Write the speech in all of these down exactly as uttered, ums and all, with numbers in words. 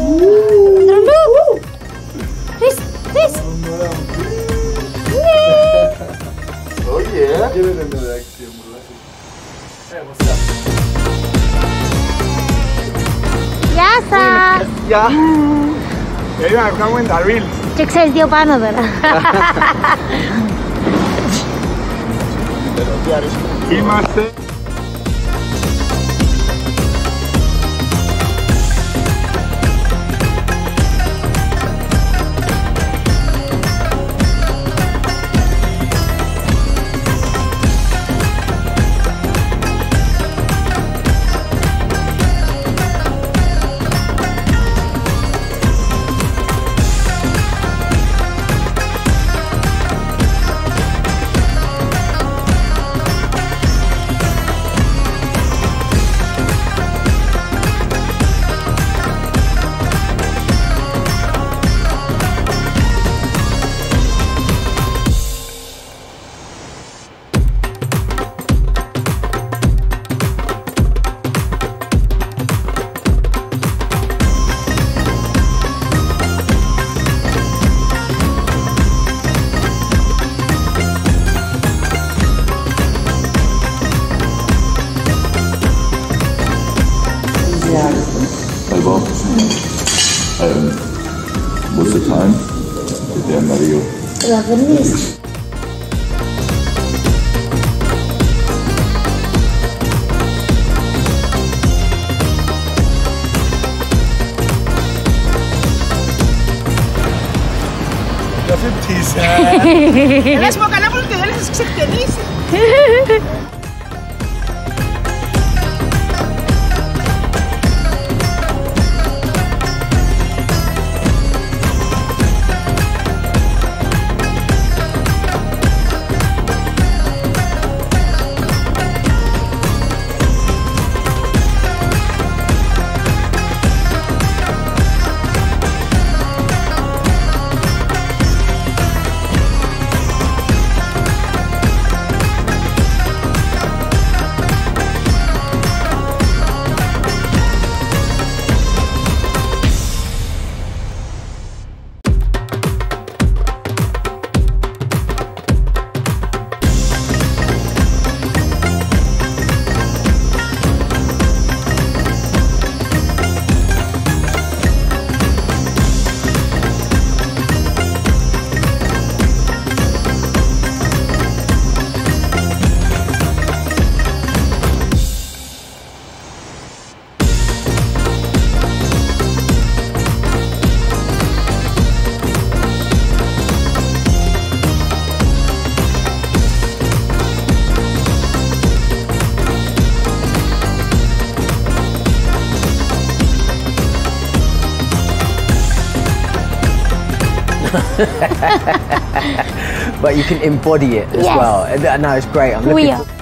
Dulu. Chris, Chris. Oh yeah. Biasa. Ya. Ya, kamu main Darwin. Cek size dia πάνω τώρα. Είμαστε. Halvor, um, what's the time? Det er Mario. La vernis. Δεν φτύσε. Λες μου καλά που δεν έχεις ξεκτενήσει. But you can embody it as Yes. well. And no, it's great. I'm Who looking are you? for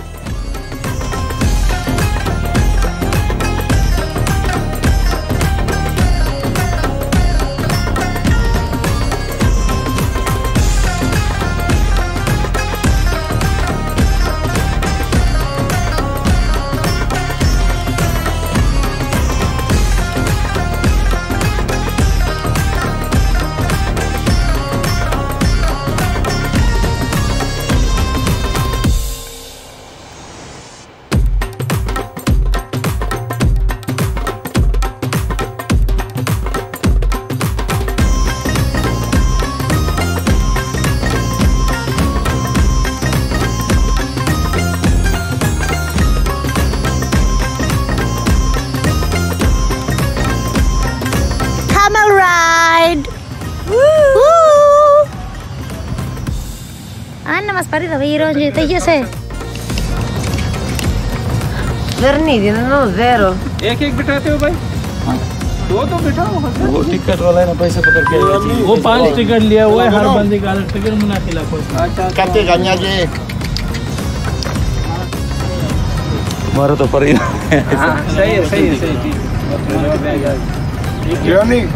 Camel ride. Woo! Αν να μας πάρει το βίρο, τέλειωσε. Βερνίδι, δεν είναι δέρο. एक एक बिठाते हो भाई दो तो बिठाओ वो टिकट वाला है ना पैसे पकड़ के वो पांच टिकट लिया हुआ है हर बंदे का अलग टिकट मिला के लाखों Κάτι γανιά και... Μάρα το παρήγα. सही है सही है सही है Γιώνη.